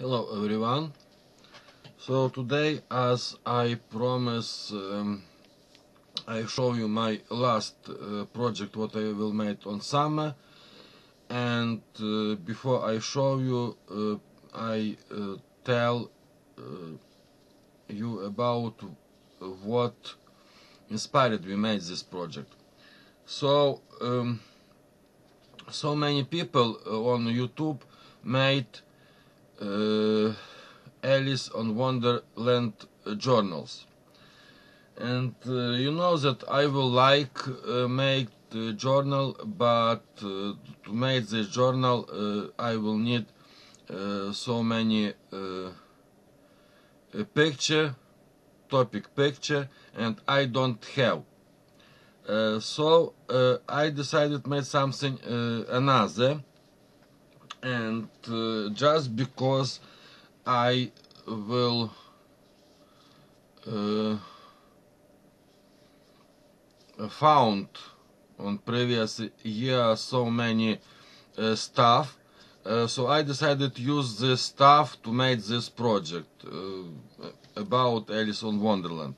Hello everyone. So today, as I promised, I show you my last project what I will make on summer, and before I show you, I tell you about what inspired me make this project. So so many people on YouTube made Alice on Wonderland journals, and you know that I will like make the journal, but to make this journal I will need so many topic picture, and I don't have. So I decided to make something another, and just because I will found on previous year so many stuff, so I decided to use this stuff to make this project about Alice on Wonderland.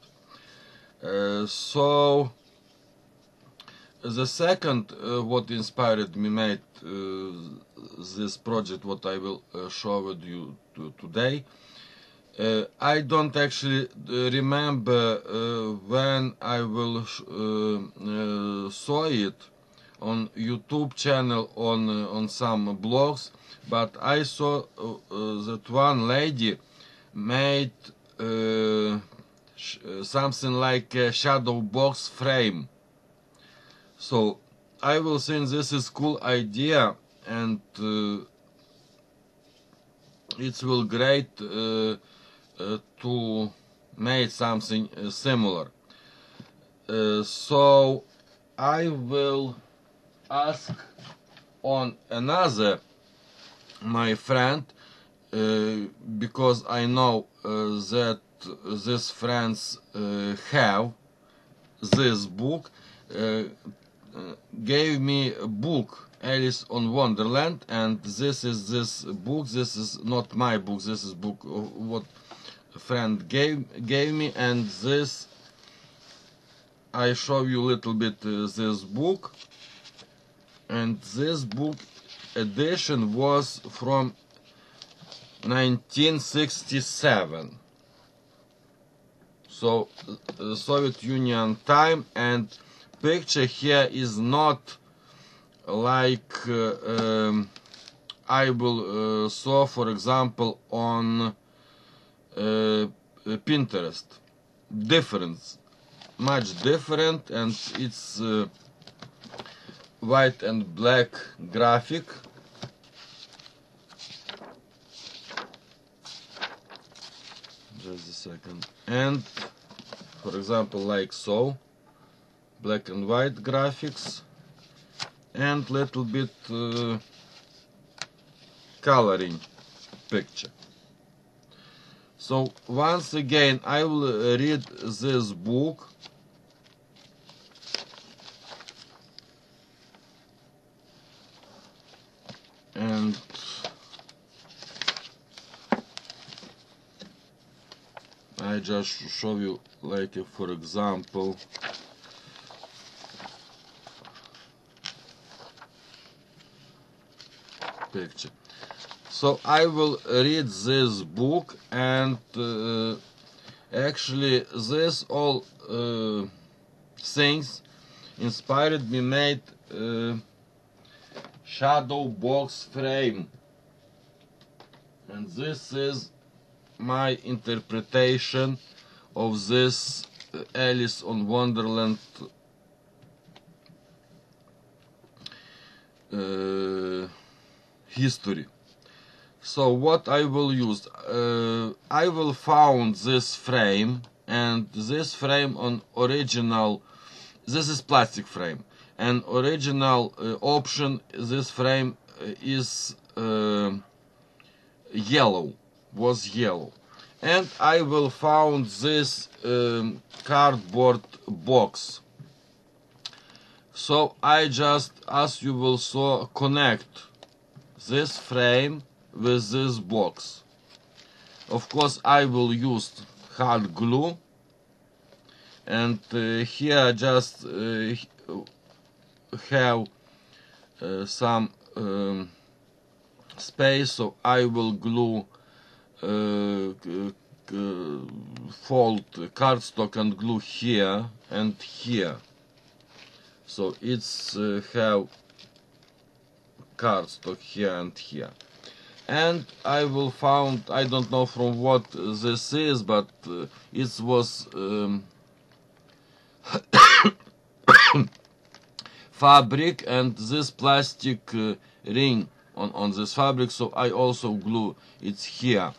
So the second what inspired me made this project what I will show you today. I don't actually remember when I will saw it on YouTube channel on some blogs, but I saw that one lady made something like a shadow box frame. So I will think this is cool idea, and it will great to make something similar. So I will ask on another my friend, because I know that these friends have this book, gave me a book Alice on Wonderland, and this is this book. This is not my book, this is book what a friend gave me, and this I show you a little bit this book, and this book edition was from 1967, so Soviet Union time, and picture here is not like I will saw, for example, on Pinterest. Much different, and it's white and black graphic. Just a second. And for example, like so, black and white graphics, and little bit coloring picture. So once again I will read this book, and I just show you, like for example, picture. So I will read this book, and actually this all things inspired me made shadow box frame, and this is my interpretation of this Alice on Wonderland history. So what I will use, I will found this frame, and this frame on original, this is plastic frame, and original option, this frame is yellow, and I will found this cardboard box. So I just, as you will saw, connect this frame with this box. of course I will use hard glue, and here just have some space, so I will glue fold cardstock and glue here and here, so it's have cardstock here and here. And I will found, I don't know from what this is, but it was fabric, and this plastic ring on this fabric, so I also glue it here.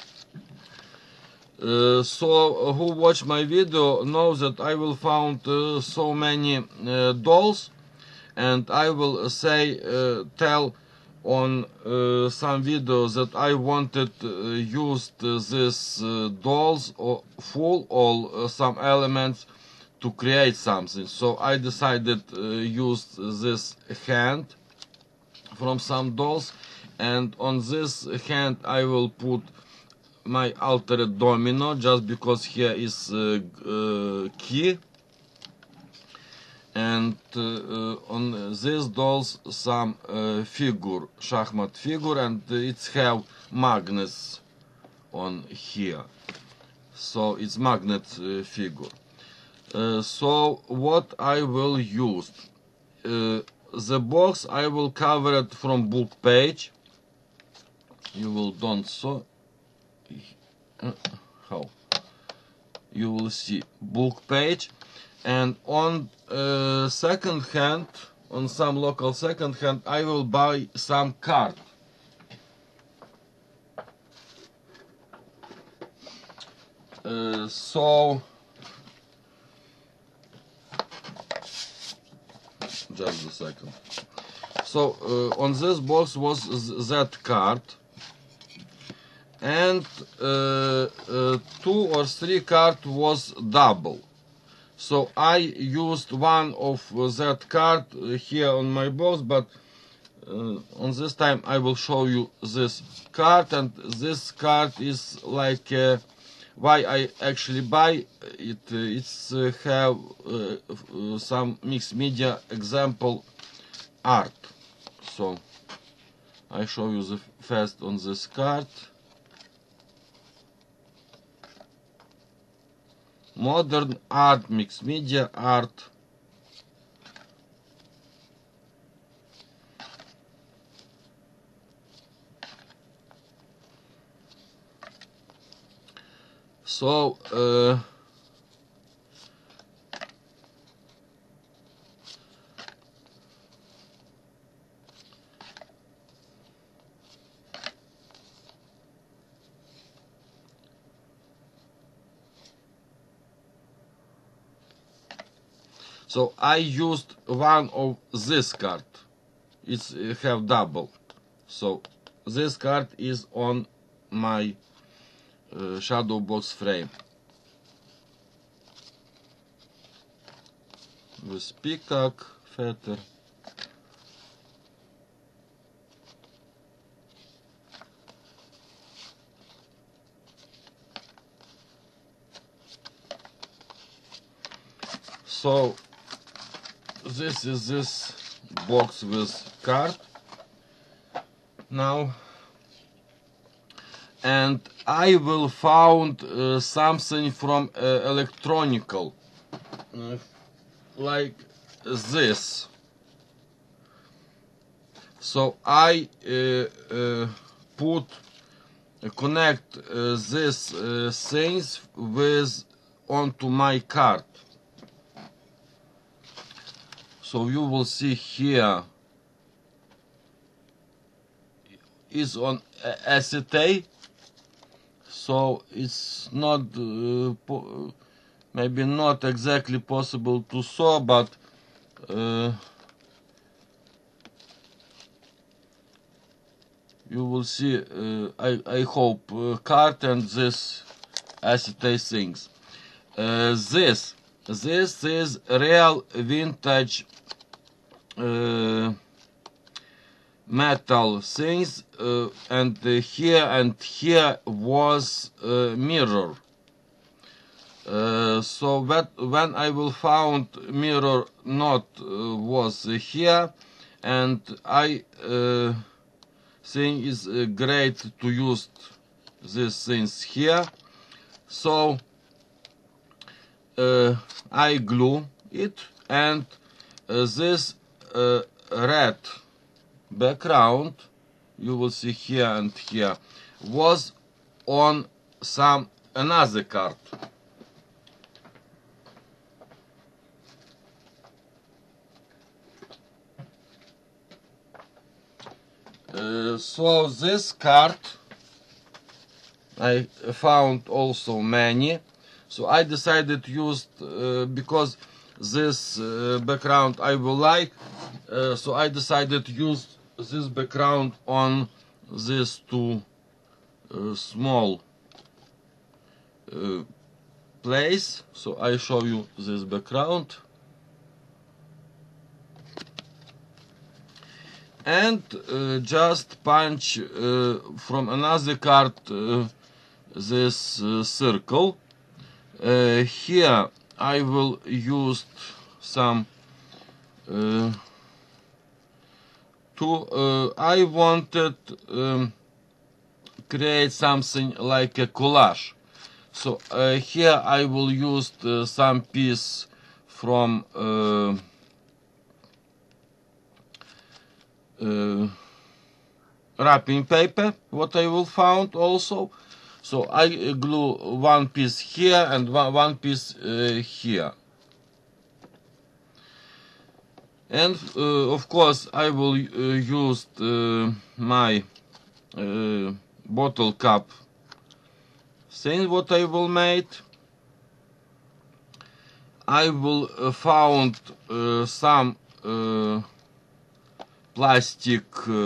So who watch my video knows that I will found so many dolls, and I will say tell on some videos that I wanted used this dolls or full all some elements to create something. So I decided use this hand from some dolls, and on this hand I will put my altered domino, just because here is key, and on these dolls some figure, shachmat figure, and it's have magnets on here, so it's magnet figure. So what I will use, the box I will cover it from book page. You will don't so how you will see book page, and on second hand, on some local second hand, I will buy some card. So just a second. So on this box was that card, and 2 or 3 card was double. So I used one of that card here on my box, but on this time I will show you this card, and this card is like why I actually buy it. It's have some mixed media example art. So I show you the first on this card. Modern art, mixed media art. So so I used one of this card. It's have double. So this card is on my shadow box frame with peacock feather. So this is this box with card now, and I will found something from electronical like this. So I connect these things with onto my card. So you will see here is on acetate, so it's not maybe not exactly possible to sew, but you will see I hope card and this acetate things. This is real vintage metal things, and here was a mirror. So that when I will found mirror not was here, and I think is great to use these things here. So I glue it, and this red background you will see here and here was on another card. So this card I found also many, so I decided to use because this background I will like, so I decided to use this background on these two small place. So I show you this background, and just punch from another card this circle. Here I will use some I wanted create something like a collage. So here I will use some piece from wrapping paper, what I will found also. So I glue one piece here and one piece here. And of course I will use my bottle cap thing what I will make. I will found some plastic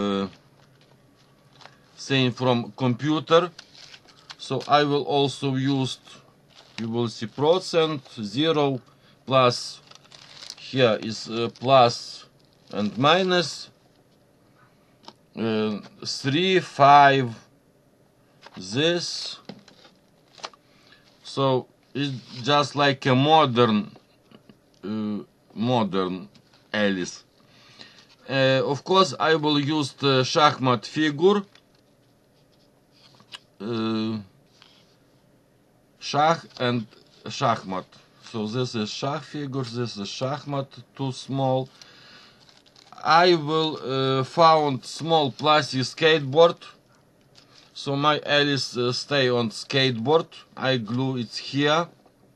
thing from computer. So I will also use, you will see percent, 0, plus, here is plus and minus, 3, 5, this. So it's just like a modern Alice. Of course I will use the Schachmatt figure, Schach and Schachmatt. So this is Schach figure, this is Schachmatt, too small. I will found small plastic skateboard. So my Alice stay on skateboard. I glue it here.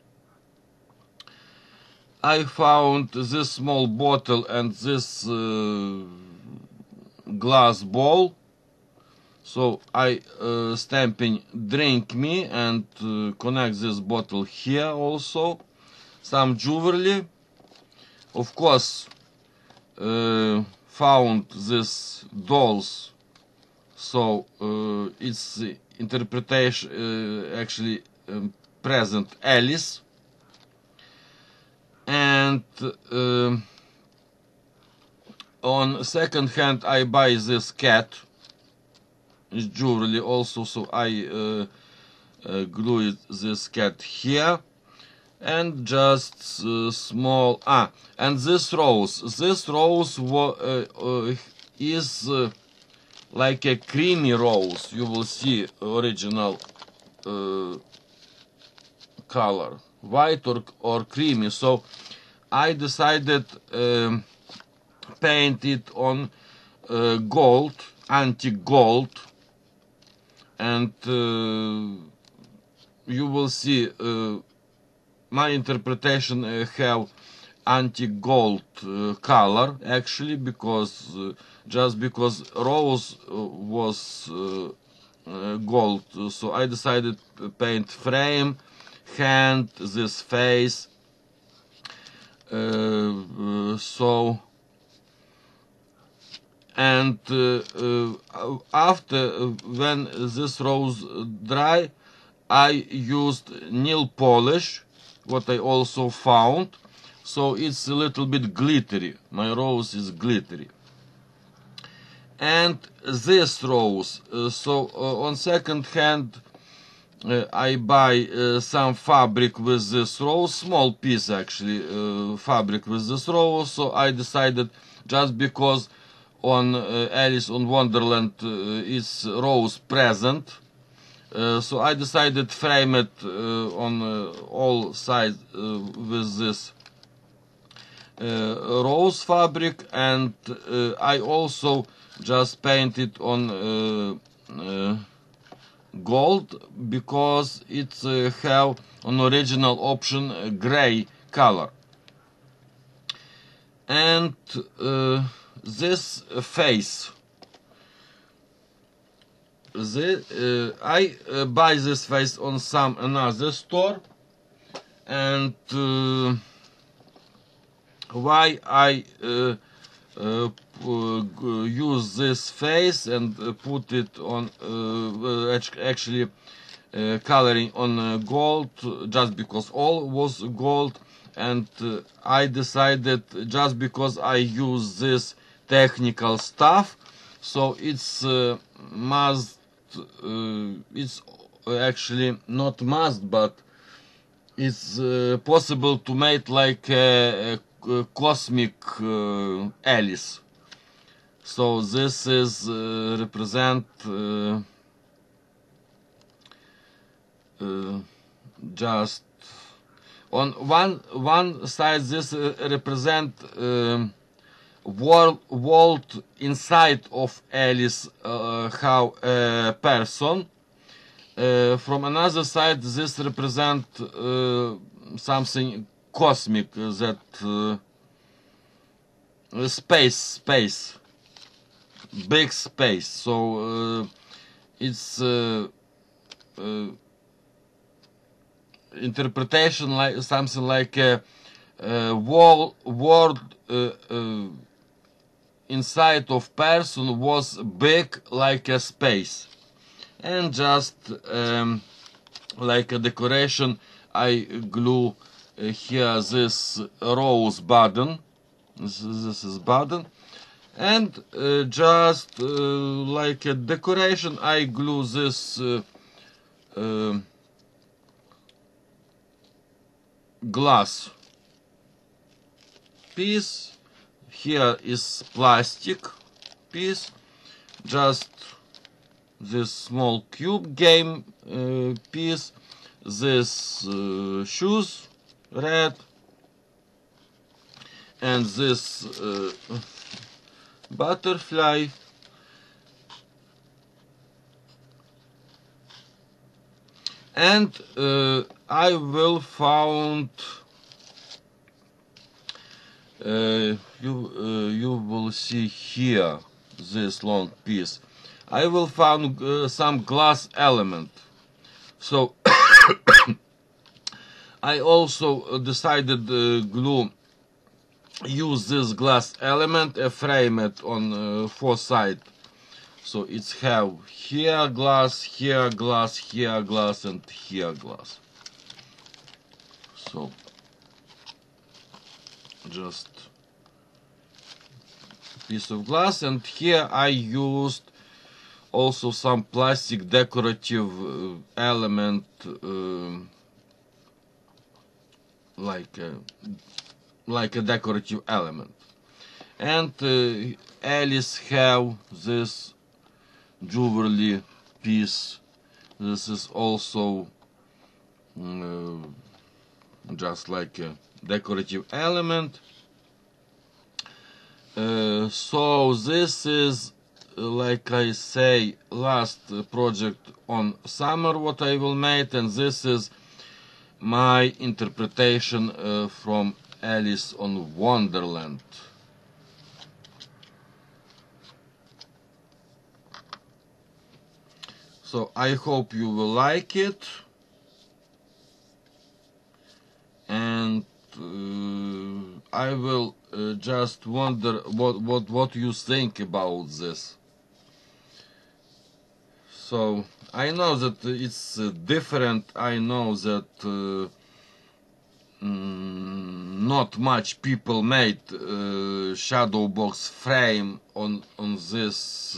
I found this small bottle and this glass bowl. So I stamping drink me and connect this bottle here also. Some jewelry. Of course found this dolls. So it's interpretation actually present Alice. And on second hand I buy this cat. It's jewelry also, so I glue this cat here, and just small. And this rose is like a creamy rose. You will see original color, white or creamy. So I decided paint it on gold, antique gold. And you will see my interpretation have antique gold color actually, because just because rose was gold, so I decided to paint frame, hand, this face. So and after when this rose dry, I used nail polish, what I also found, so it's a little bit glittery. My rose is glittery. and this rows. So on second hand, I buy some fabric with this row, small piece actually, fabric with this row. So I decided, just because on Alice on Wonderland is rows present, so I decided frame it on all sides with this rose fabric, and I also just painted on gold, because it's have an original option gray color. And this face, I buy this face on some another store, and why I use this face and put it on actually coloring on gold, just because all was gold, and I decided, just because I use this technical stuff, so it's must, it's actually not must, but it's possible to make like a cosmic Alice. So this is represent just on one side, this represent world inside of Alice, how a person. From another side, this represent something cosmic, that space, big space. So it's interpretation like something like a world inside of person was big like a space. And just like a decoration, I glue here this rose button. This is button, and just like a decoration, I glue this glass piece. Here is plastic piece, just this small cube game piece, this shoes red, and this butterfly, and I will found you will see here this long piece. I will found some glass element. So I also decided glue use this glass element, frame it on four sides. So it's have here glass, here glass, here glass, and here glass. So just piece of glass, and here I used also some plastic decorative element, like a decorative element. And Alice have this jewelry piece. This is also just like a decorative element. So this is, like I say, last project on summer what I will make, and this is my interpretation from Alice on Wonderland. So I hope you will like it, and I will just wonder what you think about this. So I know that it's different. I know that not much people made shadow box frame on this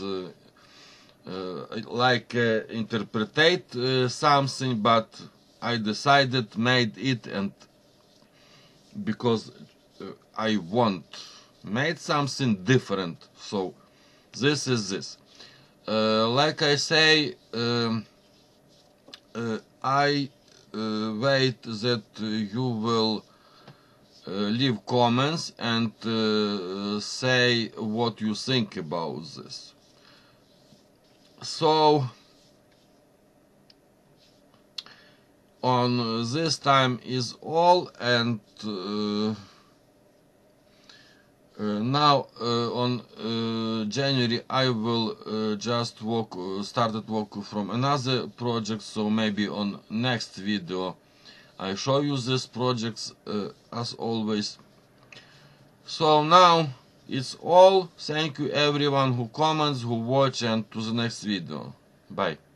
like interpret something, but I decided made it, and because I made something different, so this is this. Like I say, I wait that you will leave comments and say what you think about this. So on this time is all, and now on January I will just started work from another project, so maybe on next video I show you these projects as always. So now it's all. Thank you everyone who comments, who watch, and to the next video. Bye.